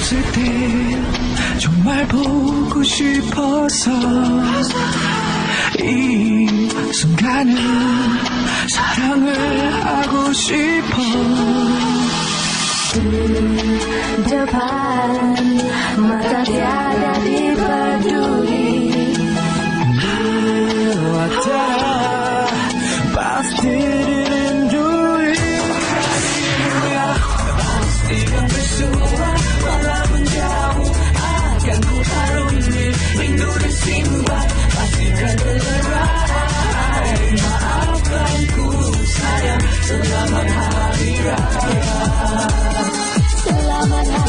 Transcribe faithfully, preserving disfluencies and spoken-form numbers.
웃을 때 정말 보고 싶어서 이 순간을 사랑을 하고 싶어. Depan mata tiada dipeduli, 왔다 pasti dirindui. Pastikan semua walaupun jauh akan ku harungi rindu dan simpan, pastikan terlerai. Maafkan ku sayang, selamat hari raya. selamat hari